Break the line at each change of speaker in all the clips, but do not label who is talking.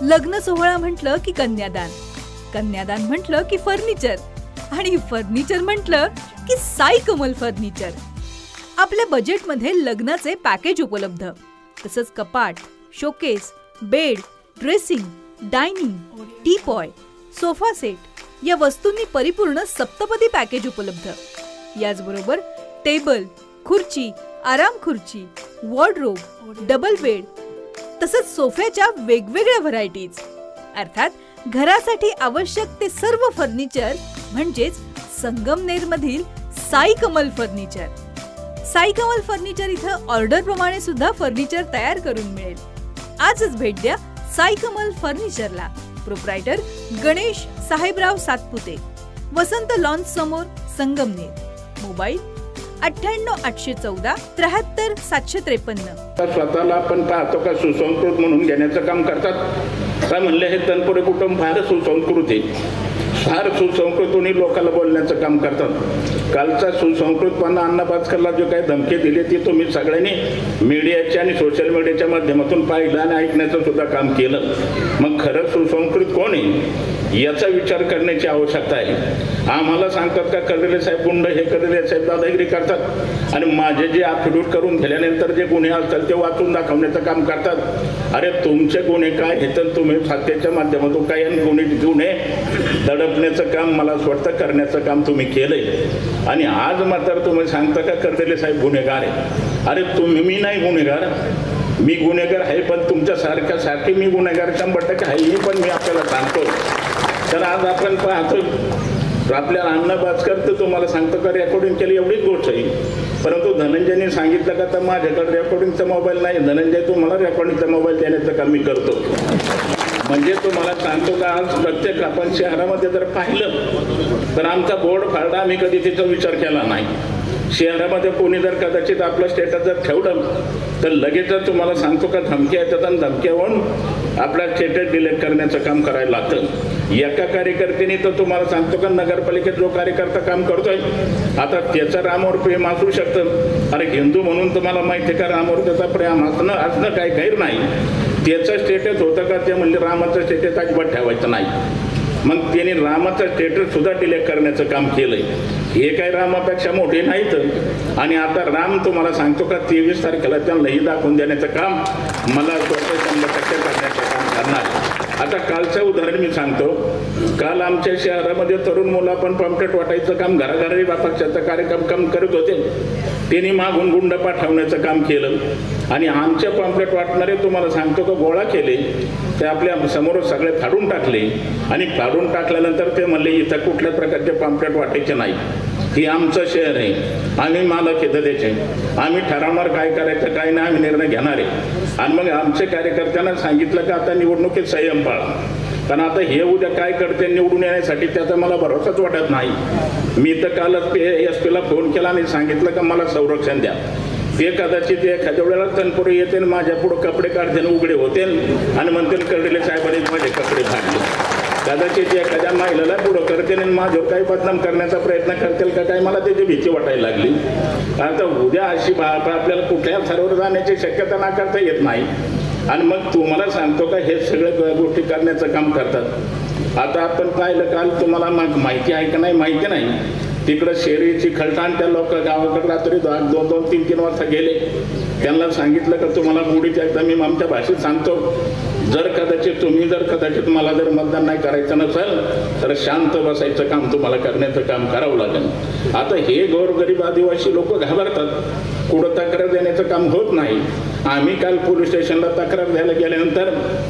लग्न सोहळा म्हटलं की कन्यादान, कन्यादान म्हटलं की फर्निचर आणि फर्निचर म्हटलं की साई कमल फर्निचर. आपल्या बजेटमध्ये लग्नाचे पॅकेज उपलब्ध, तसंच कपाट, showcase, bed, dressing, dining, teapoy, sofa set या वस्तूंनी परिपूर्ण सप्तपदी पॅकेज उपलब्ध. याचबरोबर टेबल, खुर्ची, आराम खुर्ची, वॉर्डरोब, डबल बेड तसंच सोफ्याच्या वेगवेगळ्या व्हरायटीज. अर्थात घरासाठी आवश्यक ते सर्व फर्निचर म्हणजेच संगमनेरमधील साई कमल फर्निचर. साई कमल फर्निचर इथं ऑर्डर प्रमाणे सुद्धा फर्निचर तयार करून मिळेल. आजच भेट द्या साई कमल फर्निचरला. प्रोप्रायटर गणेश साहेबराव सातपुते, वसंत लॉन्स समोर, संगमनेर. मोबाईल 98 814 73 753.
स्वतःला आपण पाहतो का सुसंस्कृत म्हणून घेण्याचं काम करतात. काय म्हणले हे तनपुरे कुटुंब फार सुसंस्कृत आहे, फार सुसंस्कृतपणे लोकांना बोलण्याचं काम करतात. कालचा सुसंस्कृतपणा अण्णा भास्करला जो काही धमकी दिली ती तुम्ही सगळ्यांनी मीडियाच्या आणि सोशल मीडियाच्या माध्यमातून पाहिलं आणि ऐकण्याचं सुद्धा काम केलं. मग खरं सुसंस्कृत कोण आहे याचा विचार करण्याची आवश्यकता आहे. आम्हाला सांगतात का कर्दिले साहेब गुंड, हे कर्दिले साहेब दादागिरी करतात आणि माझे जे ॲफिडेविट करून दिल्यानंतर जे गुन्हे असतात ते वाचून दाखवण्याचं काम करतात. अरे तुमचे गुन्हे काय हे तर तुम्ही सत्तेच्या माध्यमातून काय गुन्हे दडपण्याचं काम मला वाटतं करण्याचं काम तुम्ही केलंय. आणि आज मात्र तुम्ही सांगता का कर्दिले साहेब गुन्हेगार आहे. अरे मी नाही गुन्हेगार, मी गुन्हेगार आहे पण तुमच्यासारखी मी गुन्हेगार 100% आहे ही पण मी आपल्याला सांगतो. तर आज आपण पाहतो आपल्याला अण्णा भास्कर तर तुम्हाला सांगतो का रेकॉर्डिंग केली एवढीच गोष्ट आहे, परंतु धनंजयने सांगितलं का तर माझ्याकडे रेकॉर्डिंगचा मोबाईल नाही, धनंजय तुम्हाला रेकॉर्डिंगचा मोबाईल देण्याचं काम मी करतो. म्हणजे तुम्हाला सांगतो का आज प्रत्येक आपण शहरामध्ये जर पाहिलं तर आमचा बोर्ड फाडला आम्ही कधी तिचा विचार केला नाही. शहरामध्ये कोणी जर कदाचित आपलं स्टेटस जर ठेवलं तर लगेचच तुम्हाला सांगतो का धमक्या येतात आणि धमक्या होऊन आपला स्टेटस डिलीट करण्याचं काम करायला लागतं. एका कार्यकर्त्याने तर तुम्हाला सांगतो का नगरपालिकेत जो कार्यकर्ता काम करतोय आता त्याचं रामावर प्रेम असू शकतं. अरे हिंदू म्हणून तुम्हाला माहिती आहे का रामावर त्याचा प्रेम असणं काही गैर नाही. त्याचं स्टेटस होतं का ते म्हणजे रामाचं स्टेटस अजिबात ठेवायचं नाही. मग त्यांनी रामाचं स्टेटस सुद्धा डिलीट करण्याचं काम केलंय. हे काही रामापेक्षा मोठे नाहीत. आणि आता राम तुम्हाला सांगतो का 23 तारखेला त्यांनाही दाखवून देण्याचं काम मला 100% करण्याचं काम करणार. आता कालचं उदाहरण मी सांगतो. काल आमच्या शहरामध्ये तरुण मुलं आपण पॅम्पलेट वाटायचं काम घराघरी पक्षाचा कार्यक्रम करत होते. त्यांनी मागून गुंड पाठवण्याचं काम केलं आणि आमच्या पॅम्पलेट वाटणारे तुम्हाला सांगतो का गोळा केले, ते आपल्या समोर सगळे फाडून टाकले आणि फाडून टाकल्यानंतर ते म्हणले इथं कुठल्या प्रकारचे पॅम्पलेट वाटायचे नाही, हे आमचं शहर आहे, आम्ही मालक येतं त्याचे, आम्ही ठरवणार काय करायचं काय नाही, आम्ही निर्णय घेणार आहे. आणि मग आमच्या कार्यकर्त्यांना सांगितलं का आता निवडणुकीत संयम पाळा, कारण आता हे उद्या काय करते निवडून येण्यासाठी त्याचा मला भरोसाच वाटत नाही. मी तर कालच SP ला फोन केला आणि सांगितलं का मला संरक्षण द्या. ते कदाचित एखाद्या वेळेला तनपुरे येते माझ्या पुढे कपडे काढते उघडे होते आणि म्हणतील कर्दिले साहेबांनी माझे कपडे काढले. कदाचित एखाद्या महिलेला पुढं करते आणि माझ्यावर काही बदनाम करण्याचा प्रयत्न करतील का काय मला त्याची भीती वाटायला लागली. आता उद्या अशी आपल्याला कुठल्या थरावर जाण्याची शक्यता नाकारता येत नाही. आणि मग तुम्हाला सांगतो का हे सगळे गोष्टी करण्याचं काम करतात. आता आपण पाहिलं काल तुम्हाला माहिती आहे का नाही माहिती नाही, तिकडं शेरीची खलटाण त्या लोक गावाकडे रात्री 2-3 वाजता गेले. त्यांना सांगितलं का तुम्हाला गोडीच्या एकदा मी आमच्या भाषेत सांगतो, जर कदाचित मला जर मतदान नाही करायचं नसेल तर शांत बसायचं काम तुम्हाला करण्याचं काम करावं लागेल. आता हे गोरगरीब आदिवासी लोक घाबरतात, कुठं तक्रार देण्याचं काम होत नाही. आम्ही काल पोलीस स्टेशनला तक्रार द्यायला गेल्यानंतर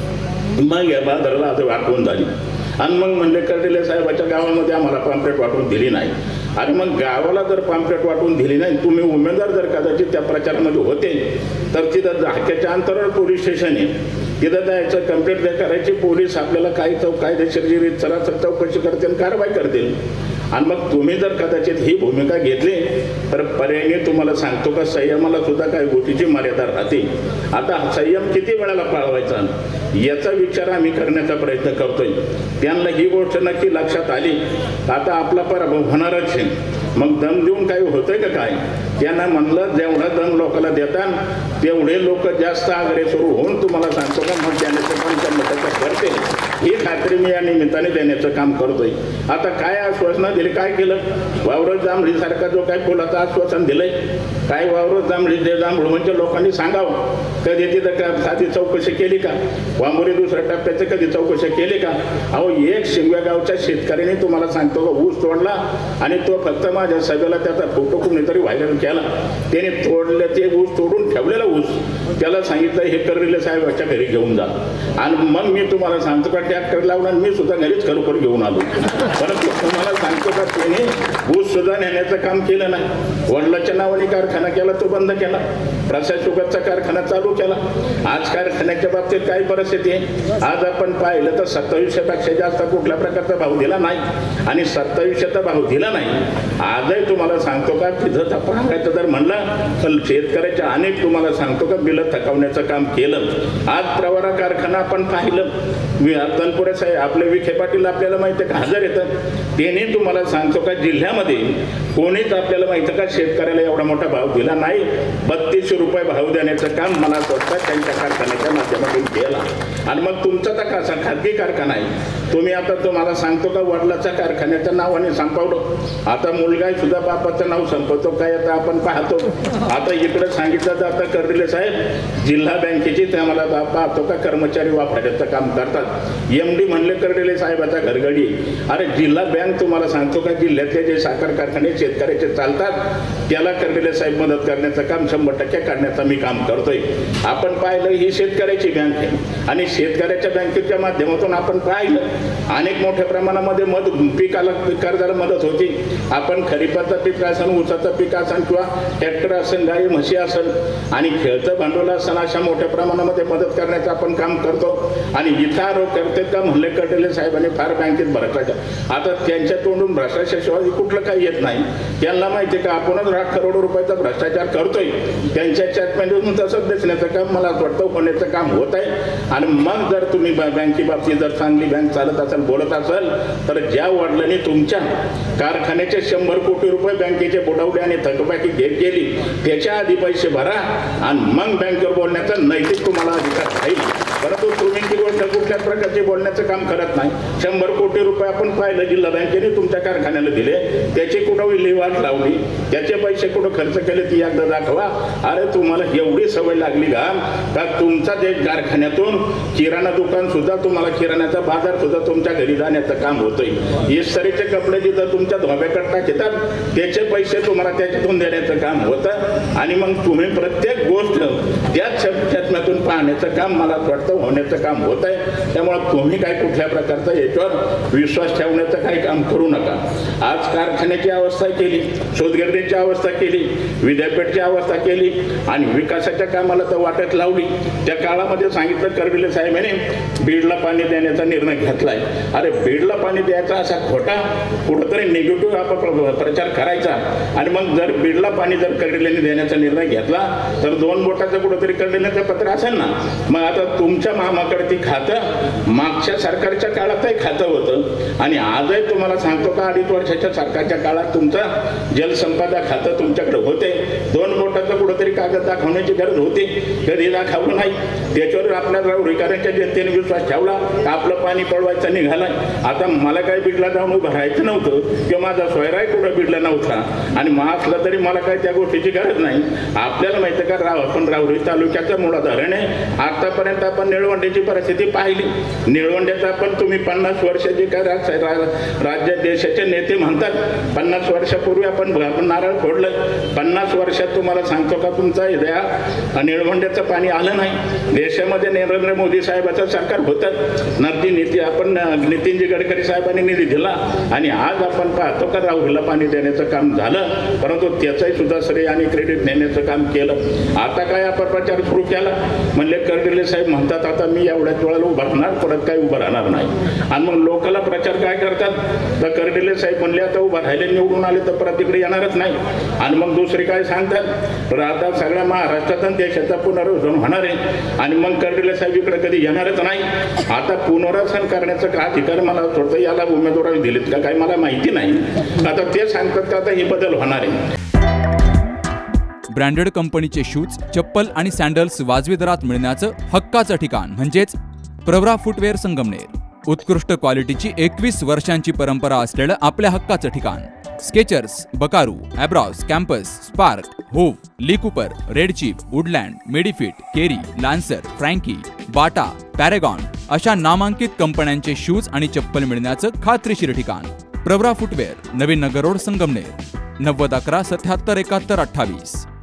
मग या बाजाराला आज वाटवून झाली आणि मग म्हणले कर्दिले साहेबाच्या गावामध्ये आम्हाला पॅम्पलेट वाटून दिली नाही. आणि मग गावाला जर पॅम्पलेट वाटून दिली नाही, तुम्ही उमेदवार जर कदाचित त्या प्रचारामध्ये होते तर तिथं हाक्याच्या अंतरावर पोलीस स्टेशन आहे, तिथं जायचं कंप्लेंट करायची. पोलीस आपल्याला काही कायदेशीर जी सरासर चौकशी करतील आणि कारवाई करतील. आणि मग तुम्ही जर कदाचित ही भूमिका घेतली तर पर्यायाने तुम्हाला सांगतो का संयमाला सुद्धा काही गोष्टीची मर्यादा राहते. आता संयम किती वेळाला पाळवायचा याचा विचार आम्ही करण्याचा प्रयत्न करतोय. त्यांना ही गोष्ट नक्की लक्षात आली. आता आपला पराभव होणारच आहे. मग दम देऊन काही होतंय का काय? त्यांना म्हणलं जेवढा दम लोकांना देतात तेवढे लोक जास्त अग्रेसर होऊन तुम्हाला सांगतो का मग त्याने करते ही खात्री मी या निमित्ताने देण्याचं काम करतोय. आता काय आश्वासनं दिली, काय केलं? वावरत जांभळीसारखा जो काय फुलाचं आश्वासन दिलंय, काय वावरत जांभळी जे जांभूळ म्हणजे लोकांनी सांगावं. कधी तिथं का साधी चौकशी केली का? वांबोरी दुसऱ्या टप्प्याचं कधी चौकशी केली का? अहो, एक शिंगव्या गावच्या शेतकऱ्याने तुम्हाला सांगतो का ऊस तोडला आणि तो फक्त माझ्या सभेला त्याचा फोटो कुणीतरी व्हायरल केला. त्याने तोडले ते ऊस, तोडून ठेवलेला ऊस, त्याला सांगितलं हे कर्डिले साहेबाच्या घरी घेऊन जा. आणि मग मी तुम्हाला सांगतो का ट्रॅक्टर लावला मी सुद्धा घरीच खरोखर घेऊन आलो. परंतु तुम्हाला सांगतो का त्याने ऊस सुद्धा नेण्याचं काम केलं नाही. वडिलाच्या नावाने कारखाना केला, तो बंद केला. प्रशासकाचा कारखाना चालू केला. आज कारखान्याच्या बाबतीत काय परिस्थिती आहे? आज आपण पाहिलं तर 2700पेक्षा जास्त कुठल्या प्रकारचा भाव दिला नाही आणि 2700चा भाव दिला नाही. आजही तुम्हाला सांगतो का तिथं तपासायचं जर म्हणलं तर शेतकऱ्याच्या अनेक तुम्हाला सांगतो का बिलं थकवण्याचं काम केलं. आज प्रवरा कारखाना आपण पाहिलं. तनपुरे साहेब आपले विखे पाटील आपल्याला माहिती आहे का हजर येतं. त्याने तुम्हाला सांगतो का जिल्ह्यामध्ये कोणीच आपल्याला माहिती का शेतकऱ्याला एवढा मोठा भाव दिला नाही. 3200 रुपये भाव देण्याचं काम मला स्वतः त्यांच्या कारखान्याच्या माध्यमातून केला. आणि मग तुमचा तर कसा खाजगी कारखाना आहे, तुम्ही आता तुम्हाला सांगतो का वडिलाच्या कारखान्याच्या नावाने संपवलं. आता मुलगा सुद्धा बापाचं नाव संपवतो काय आता आपण पाहतो. आता इकडे सांगितलं जातं कर्डिले साहेब जिल्हा बँकेची ते आम्हाला पाहतो का कर्मचारी वापरण्याचं काम करतात. MD म्हणले कर्डिले साहेबाचा घरगडी. अरे जिल्हा बँक तुम्हाला सांगतो का जिल्ह्यातले जे साखर कारखाने शेतकऱ्याचे चालतात त्याला कर्डिले साहेब मदत करण्याचं काम 100% करण्याचं मी काम करतोय. आपण पाहिलं ही शेतकऱ्याची बँक आहे आणि शेतकऱ्याच्या बँकेच्या माध्यमातून आपण पाहिलं अनेक मोठ्या प्रमाणामध्ये पिकाला कर्जाला मदत होती. आपण खरीपाचं पीक असेल, ऊसाचं पीक असेल किंवा ट्रॅक्टर असेल, गाई म्हशी असेल आणि खेळतं भांडवल असेल अशा मोठ्या प्रमाणामध्ये मदत करण्याचं आपण काम करतो. आणि इथं आरोप करतात का म्हणले कर्डिले साहेबांनी फार बँकेत भ्रष्टाचार. आता त्यांच्या तोंडून भ्रष्टाचारशिवाय कुठलं काही येत नाही. त्यांना माहिती आहे का आपणच लाख करोड रुपयाचा भ्रष्टाचार करतोय. त्यांच्या चॅटमॅनमधून तसंच दिसण्याचं काम मला वाटतं होण्याचं काम होत आहे. आणि मग जर तुम्ही बँकेबाबतीत जर चांगली बँक चालत असेल, बोलत असेल तर ज्या वडिलांनी तुमच्या कारखान्याचे 100 कोटी रुपये बँकेचे बुडवले आणि थकबाकी घेत गेली त्याच्या आधी पैसे भरा आणि मग बँकेवर बोलण्याचा नैतिक तुम्हाला अधिकार राहील. परंतु तुम्ही ती गोष्ट कुठल्याच प्रकारचे बोलण्याचं काम करत नाही. 100 कोटी रुपये आपण पाहिलं जिल्हा बँकेने तुमच्या कारखान्याला दिले, त्याची कुठं विल्हेवाट लावली, त्याचे पैसे कुठं खर्च केले ती एकदा दाखवा. अरे तुम्हाला एवढी सवय लागली का तुमचा जे कारखान्यातून किराणा दुकान सुद्धा तुम्हाला किराण्याचा बाजार सुद्धा तुमच्या घरी जाण्याचं काम होतंय. इस्त्रीचे कपडे जिथं तुमच्या धोब्याकडे टाकतात त्याचे पैसे तुम्हाला त्याच्यातून देण्याचं काम होतं. आणि मग तुम्ही प्रत्येक गोष्ट त्याच चष्म्यातून पाहण्याचं काम मला वाटतं होण्याचं काम होत आहे. त्यामुळे तुम्ही काय कुठल्या प्रकारचा याच्यावर विश्वास ठेवण्याचं काही काम करू नका. आज कारखान्याची अवस्था केली, शोधगिरणीची अवस्था केली, विद्यापीठची अवस्था केली आणि विकासाच्या कामाला तर वाटत लावली. त्या काळामध्ये सांगितलं कर्डिले साहेबांनी बीडला पाणी देण्याचा निर्णय घेतलाय. अरे बीडला पाणी द्यायचा असा खोटा कुठंतरी निगेटिव्ह प्रचार करायचा आणि मग जर बीडला पाणी जर कर्डिलेने देण्याचा निर्णय घेतला तर 2 बोटाचं कुठंतरी कर्डिलेचं पत्र असेल ना. मग आता तुमच्या मामाकडे ती खातं मागच्या सरकारच्या काळातही खातं होतं आणि आजही तुम्हाला सांगतो का 2.5 वर्षाच्या सरकारच्या काळात तुमचं जलसंपदा खातं तुमच्याकडे होते. 2 बोटाचं कुठंतरी कागद दाखवण्याची गरज होती, कधी दाखवलं नाही. त्याच्यावर आपल्या राहुरीकरांच्या जनतेने विश्वास ठेवला, आपलं पाणी पळवायचं निघालाय. आता मला काही बीडला जाऊन उभं राहायचं नव्हतं किंवा माझा सोयराय कुठं बीडला नव्हता आणि मग असलं तरी मला काही त्या गोष्टीची गरज नाही. आपल्याला माहिती आहे का आपण राहुरी तालुक्याचं मुळा धरण आहे. आतापर्यंत आपण निळवंड्याची परिस्थिती पाहिली. निळवंड्याचा पण तुम्ही 50 वर्षाचे काय राज्य देशाचे नेते म्हणतात 50 वर्षापूर्वी आपण नारळ फोडलं. 50 वर्षात तुम्हाला सांगतो का तुमचा निळवंड्याचं पाणी आलं नाही. देशामध्ये नरेंद्र मोदी साहेबाचं सरकार होतं, नितीनजी गडकरी साहेबांनी निधी दिला आणि आज आपण पाहतो का राहुरीला पाणी देण्याचं काम झालं. परंतु त्याचंही सुद्धा श्रेय आणि क्रेडिट नेण्याचं काम केलं. आता काय आपण प्रचार सुरू केला म्हणले कर्डिले साहेब म्हणतात आता मी एवढ्याच वेळेला उभं राहणार, परत काही उभं राहणार नाही. आणि मग लोकांना प्रचार काय करतात तर कर्डिले साहेब म्हणले आता उभं राहिले निवडून आले तर परत इकडे येणारच नाही. आणि मग दुसरी काय सांगतात तर आता सगळ्या महाराष्ट्रात आणि देशाचा पुनर्वसन होणार आहे आणि मग कर्डिले साहेब इकडे कधी येणारच नाही. आता पुनर्वसन करण्याचं का अधिकार मला थोडं याला उमेदवारी दिलेत का काही मला माहिती नाही. आता ते सांगतात का आता हे बदल होणार आहे.
ब्रँडेड कंपनीचे शूज, चप्पल आणि सँडल्स वाजवी दरात मिळण्याचं हक्काचं ठिकाण म्हणजेच प्रवरा फुटवेअर संगमनेर, उत्कृष्ट क्वालिटीची 21 वर्षांची परंपरा असलेलं आपल्या हक्काचं ठिकाण. Skechers, Buckaroo, Abros, Campus, Sparx, Hove, Lee Cooper, Red Chief, Woodland, Medifit, Kerry, Lancer, Frankie, Bata, Paragon अशा नामांकित कंपन्यांचे शूज आणि चप्पल मिळण्याचं खात्रीशीर ठिकाण. Pravara footwear, Navin Nagar road, Sangamner. 90 11 77 71 28.